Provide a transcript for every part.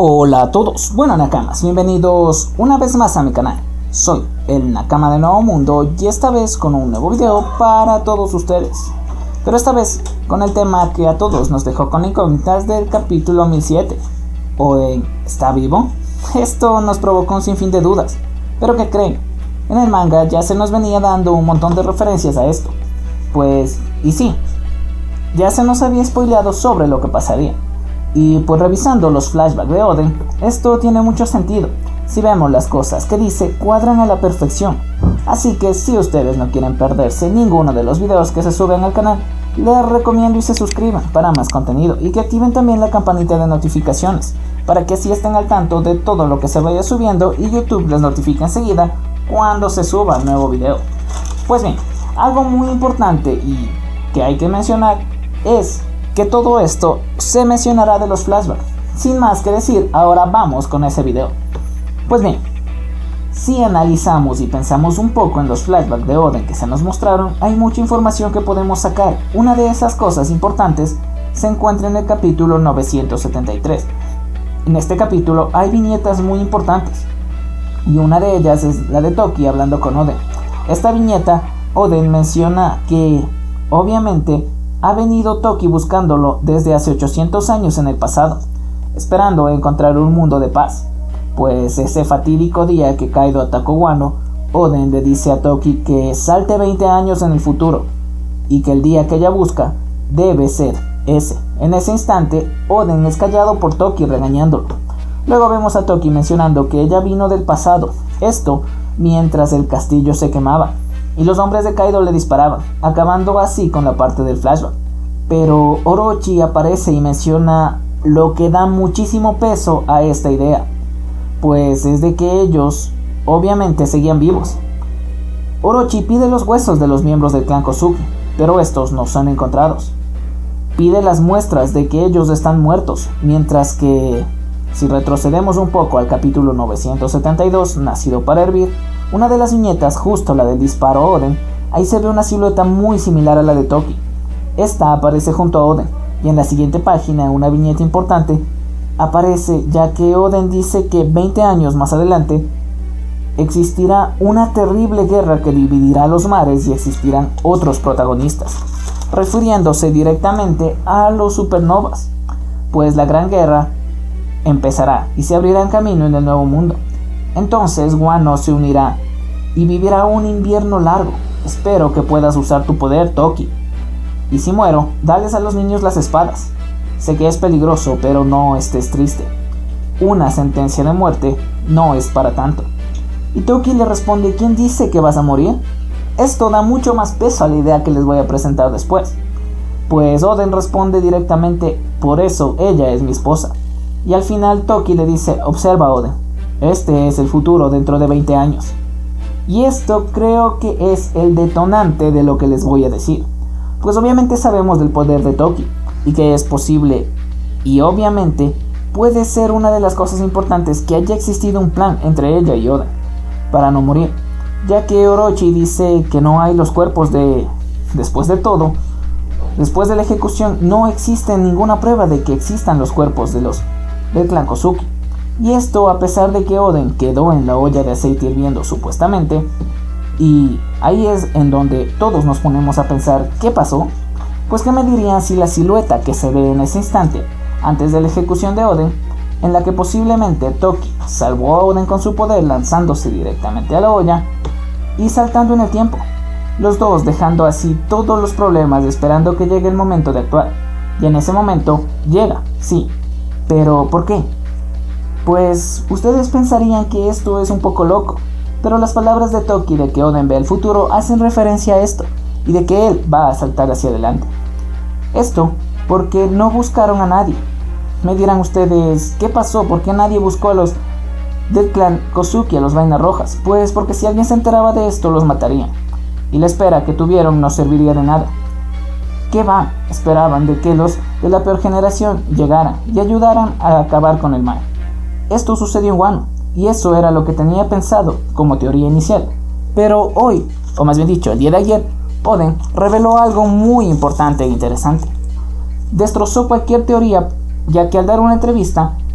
Hola a todos, bueno Nakamas, bienvenidos una vez más a mi canal. Soy el Nakama de Nuevo Mundo y esta vez con un nuevo video para todos ustedes. Pero esta vez con el tema que a todos nos dejó con incógnitas del capítulo 1007. ¿Oden está vivo? Esto nos provocó un sinfín de dudas. Pero ¿qué creen? En el manga ya se nos venía dando un montón de referencias a esto. Pues, y sí, ya se nos había spoileado sobre lo que pasaría. Y pues revisando los flashbacks de Oden, esto tiene mucho sentido. Si vemos las cosas que dice, cuadran a la perfección. Así que si ustedes no quieren perderse ninguno de los videos que se suben al canal, les recomiendo y se suscriban para más contenido y que activen también la campanita de notificaciones, para que así estén al tanto de todo lo que se vaya subiendo y YouTube les notifique enseguida cuando se suba el nuevo video. Pues bien, algo muy importante y que hay que mencionar es que todo esto se mencionará de los flashbacks. Sin más que decir, ahora vamos con ese video. Pues bien, si analizamos y pensamos un poco en los flashbacks de Oden que se nos mostraron, hay mucha información que podemos sacar. Una de esas cosas importantes se encuentra en el capítulo 973. En este capítulo hay viñetas muy importantes, y una de ellas es la de Toki hablando con Oden. Esta viñeta, Oden menciona que obviamente ha venido Toki buscándolo desde hace 800 años en el pasado, esperando encontrar un mundo de paz. Pues ese fatídico día que Kaido atacó Wano, Oden le dice a Toki que salte 20 años en el futuro, y que el día que ella busca debe ser ese. En ese instante, Oden es callado por Toki regañándolo. Luego vemos a Toki mencionando que ella vino del pasado, esto mientras el castillo se quemaba y los hombres de Kaido le disparaban, acabando así con la parte del flashback. Pero Orochi aparece y menciona lo que da muchísimo peso a esta idea, pues es de que ellos obviamente seguían vivos. Orochi pide los huesos de los miembros del clan Kozuki, pero estos no son encontrados. Pide las muestras de que ellos están muertos, mientras que si retrocedemos un poco al capítulo 972, Nacido para Hervir, una de las viñetas, justo la del disparo a Oden, ahí se ve una silueta muy similar a la de Toki. Esta aparece junto a Oden, y en la siguiente página, una viñeta importante, aparece ya que Oden dice que 20 años más adelante existirá una terrible guerra que dividirá los mares y existirán otros protagonistas, refiriéndose directamente a los supernovas, pues la gran guerra empezará y se abrirá camino en el nuevo mundo. Entonces Wano se unirá y vivirá un invierno largo. Espero que puedas usar tu poder, Toki. Y si muero, dales a los niños las espadas. Sé que es peligroso, pero no estés triste. Una sentencia de muerte no es para tanto. Y Toki le responde: ¿quién dice que vas a morir? Esto da mucho más peso a la idea que les voy a presentar después. Pues Oden responde directamente: por eso ella es mi esposa. Y al final Toki le dice: observa, Oden, este es el futuro dentro de 20 años. Y esto creo que es el detonante de lo que les voy a decir. Pues obviamente sabemos del poder de Toki y que es posible, y obviamente puede ser una de las cosas importantes que haya existido un plan entre ella y Oden para no morir, ya que Orochi dice que no hay los cuerpos de... Después de todo, después de la ejecución no existe ninguna prueba de que existan los cuerpos del clan Kozuki. Y esto a pesar de que Oden quedó en la olla de aceite hirviendo supuestamente. Y ahí es en donde todos nos ponemos a pensar: ¿qué pasó? Pues ¿qué me dirían si la silueta que se ve en ese instante antes de la ejecución de Oden, en la que posiblemente Toki salvó a Oden con su poder lanzándose directamente a la olla y saltando en el tiempo, los dos dejando así todos los problemas esperando que llegue el momento de actuar? Y en ese momento llega, sí, pero ¿por qué? Pues ustedes pensarían que esto es un poco loco, pero las palabras de Toki de que Oden ve el futuro hacen referencia a esto, y de que él va a saltar hacia adelante. Esto porque no buscaron a nadie. Me dirán ustedes: ¿qué pasó? ¿Por qué nadie buscó a los del clan Kozuki, a los Vainas Rojas? Pues porque si alguien se enteraba de esto, los matarían, y la espera que tuvieron no serviría de nada. ¿Qué va? Esperaban de que los de la peor generación llegaran y ayudaran a acabar con el mal. Esto sucedió en Wano, y eso era lo que tenía pensado como teoría inicial. Pero hoy, o más bien dicho, el día de ayer, Oden reveló algo muy importante e interesante. Destrozó cualquier teoría, ya que al dar una entrevista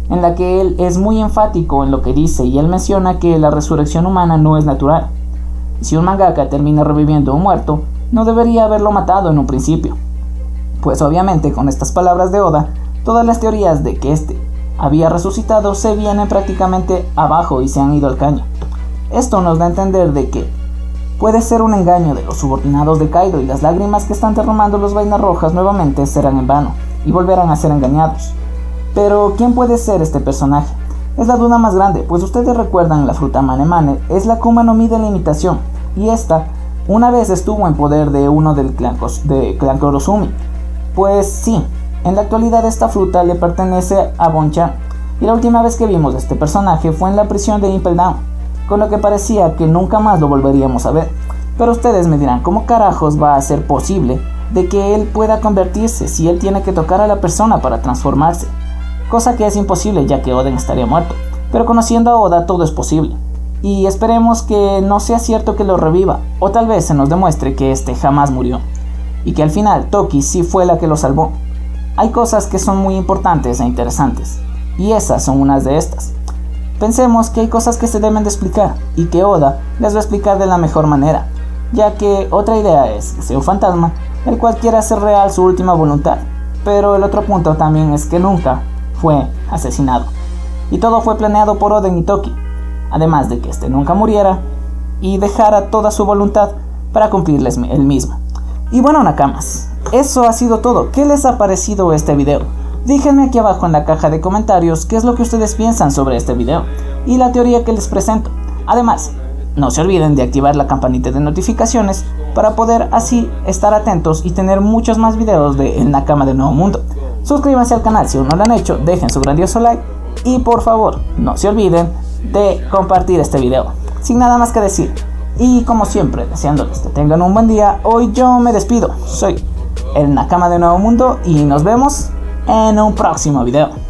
en la que él es muy enfático en lo que dice y él menciona que la resurrección humana no es natural. Si un mangaka termina reviviendo a un muerto, no debería haberlo matado en un principio. Pues obviamente con estas palabras de Oda, todas las teorías de que este había resucitado se vienen prácticamente abajo y se han ido al caño. Esto nos da a entender de que puede ser un engaño de los subordinados de Kaido y las lágrimas que están derramando los vainas rojas nuevamente serán en vano y volverán a ser engañados. Pero ¿quién puede ser este personaje? Es la duda más grande, pues ustedes recuerdan la fruta Mane Mane, es la Akuma no Mi de la imitación, y esta una vez estuvo en poder de uno del clan Kurosumi. Pues sí, en la actualidad esta fruta le pertenece a Bonchan, y la última vez que vimos a este personaje fue en la prisión de Impel Down, con lo que parecía que nunca más lo volveríamos a ver. Pero ustedes me dirán, ¿cómo carajos va a ser posible de que él pueda convertirse si él tiene que tocar a la persona para transformarse? Cosa que es imposible ya que Oden estaría muerto, pero conociendo a Oda todo es posible. Y esperemos que no sea cierto que lo reviva, o tal vez se nos demuestre que este jamás murió, y que al final Toki sí fue la que lo salvó. Hay cosas que son muy importantes e interesantes, y esas son unas de estas. Pensemos que hay cosas que se deben de explicar, y que Oda les va a explicar de la mejor manera, ya que otra idea es que sea un fantasma, el cual quiera hacer real su última voluntad, pero el otro punto también es que nunca fue asesinado, y todo fue planeado por Oden y Toki, además de que este nunca muriera y dejara toda su voluntad para cumplirles el mismo. Y bueno, nakamas, eso ha sido todo. ¿Qué les ha parecido este video? Déjenme aquí abajo en la caja de comentarios qué es lo que ustedes piensan sobre este video y la teoría que les presento. Además, no se olviden de activar la campanita de notificaciones para poder así estar atentos y tener muchos más videos de El Nakama del Nuevo Mundo. Suscríbanse al canal si aún no lo han hecho, dejen su grandioso like y por favor no se olviden de compartir este video. Sin nada más que decir y como siempre deseándoles que tengan un buen día, hoy yo me despido. Soy el Nakama del Nuevo Mundo y nos vemos en un próximo video.